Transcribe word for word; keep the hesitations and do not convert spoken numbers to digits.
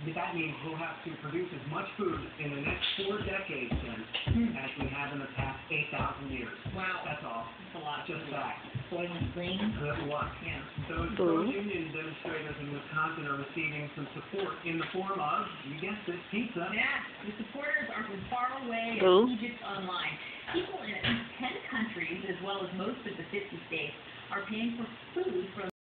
that means we'll have to produce as much food in the next four decades then Hmm. as we have in the past eight thousand years. Wow. That's all. That's a lot. Just that. Boiling Green. Good luck. Yeah. Those Boo. pro-union demonstrators in Wisconsin are receiving some support in the form of, you guessed it, pizza. Yeah. The supporters are from far away Boo. as Egypt Online. People in at least ten countries, as well as most of the fifty states, are paying for food from